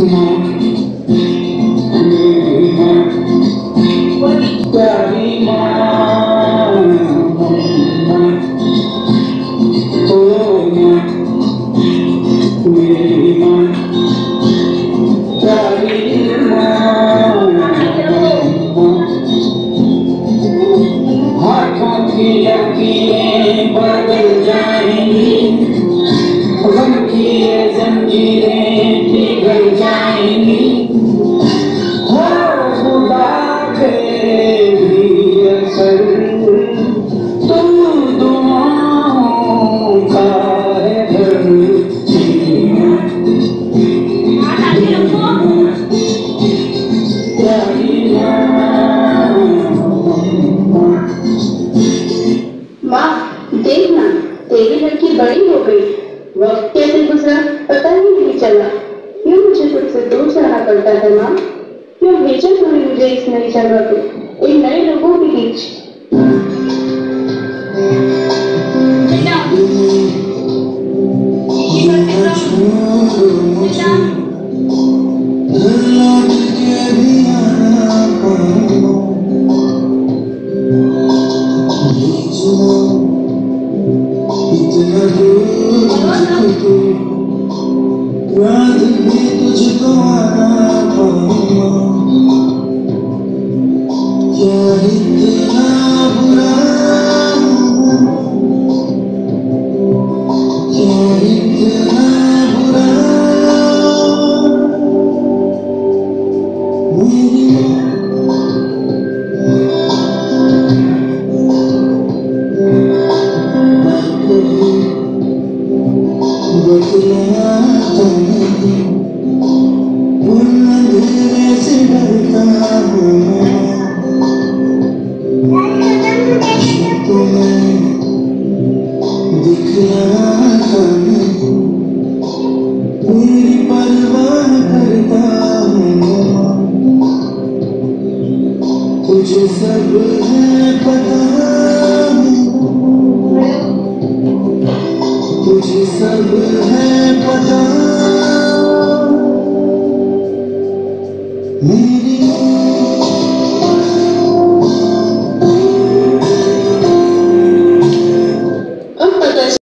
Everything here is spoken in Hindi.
तेरी लड़की बड़ी हो गई, वक्त कैसे गुजरा पता ही नहीं चला। क्यों मुझे तुझसे दूर जाना पड़ता है माँ? क्यों भेजा तूने मुझे इस नई जगह पे, इन नए लोगों के बीच? तुझको आना पड़ेगा, क्या इतना बुरा, क्या इतना बुरा मेरी बतलाता नहीं, अंधेरे से डरता हूँ, तुम्हें दिखलाता नहीं, मेरी परवाह करता हूँ, तुझे सब है पता, तुझे सब है पता।